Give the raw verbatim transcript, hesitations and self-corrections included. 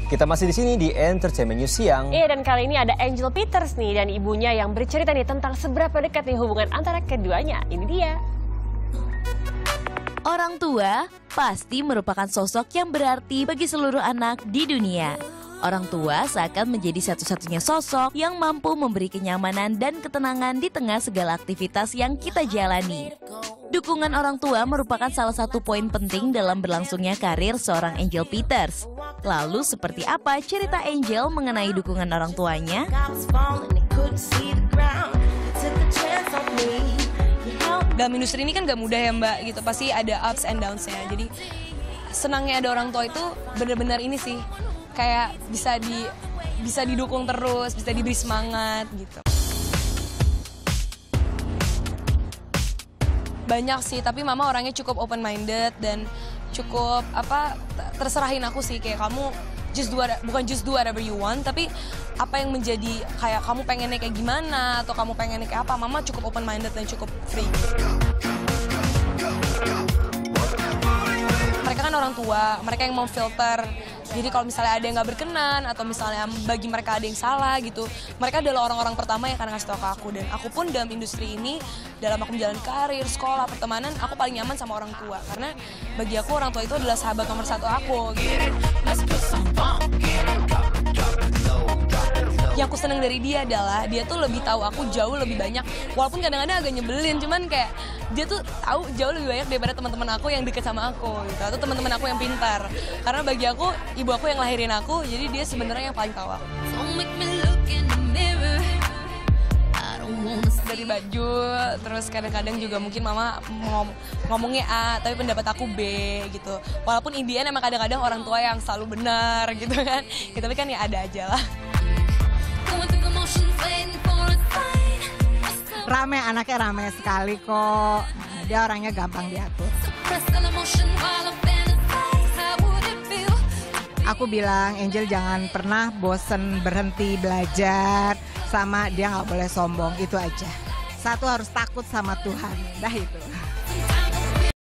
Kita masih di sini di Entertainment News Siang. Iya, dan kali ini ada Angel Peters nih dan ibunya yang bercerita nih tentang seberapa dekat nih hubungan antara keduanya. Ini dia. Orang tua pasti merupakan sosok yang berarti bagi seluruh anak di dunia. Orang tua seakan menjadi satu-satunya sosok yang mampu memberi kenyamanan dan ketenangan di tengah segala aktivitas yang kita jalani. Dukungan orang tua merupakan salah satu poin penting dalam berlangsungnya karir seorang Angel Peters. Lalu seperti apa cerita Angel mengenai dukungan orang tuanya? Dalam industri ini kan gak mudah ya Mbak, gitu. Pasti ada ups and downs-nya. Jadi senangnya ada orang tua itu benar-benar ini sih, kayak bisa di bisa didukung terus, bisa diberi semangat gitu. Banyak sih, tapi mama orangnya cukup open minded dan cukup apa terserahin aku sih, kayak kamu just do what, bukan just do whatever you want, tapi apa yang menjadi kayak kamu pengennya kayak gimana atau kamu pengennya kayak apa, mama cukup open minded dan cukup free. Mereka kan orang tua, mereka yang memfilter. Jadi kalau misalnya ada yang nggak berkenan atau misalnya bagi mereka ada yang salah gitu, mereka adalah orang-orang pertama yang akan ngasih tahu ke aku. Dan aku pun dalam industri ini, dalam aku menjalani karir, sekolah, pertemanan, aku paling nyaman sama orang tua. Karena bagi aku orang tua itu adalah sahabat nomor satu aku gitu. Yang aku seneng dari dia adalah dia tuh lebih tahu aku jauh lebih banyak, walaupun kadang-kadang agak nyebelin, cuman kayak dia tuh tahu jauh lebih banyak daripada teman-teman aku yang deket sama aku gitu, atau teman-teman aku yang pintar. Karena bagi aku, ibu aku yang lahirin aku, jadi dia sebenarnya yang paling tahu aku. Dari baju, terus kadang-kadang juga mungkin mama ngom ngomongnya A, tapi pendapat aku B gitu. Walaupun Indian emang kadang-kadang orang tua yang selalu benar gitu kan, ya, tapi kan ya ada aja lah. Rame, anaknya rame sekali kok. Dia orangnya gampang diatur. Aku bilang, Angel jangan pernah bosen berhenti belajar, sama dia nggak boleh sombong, itu aja. Satu harus takut sama Tuhan, dah itu.